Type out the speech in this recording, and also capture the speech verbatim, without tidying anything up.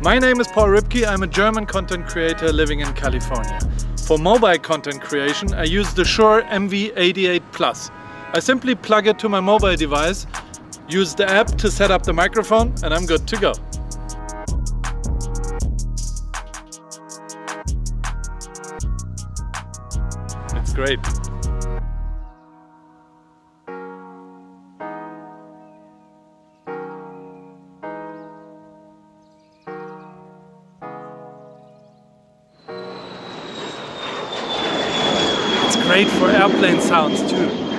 My name is Paul Ripke. I'm a German content creator living in California. For mobile content creation, I use the Shure M V eighty-eight Plus. I simply plug it to my mobile device, use the app to set up the microphone, and I'm good to go. It's great. It's great for airplane sounds too.